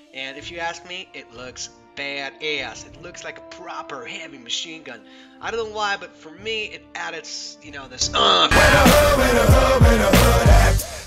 And if you ask me, it looks badass. It looks like a proper heavy machine gun. I don't know why, but for me, it added, you know, this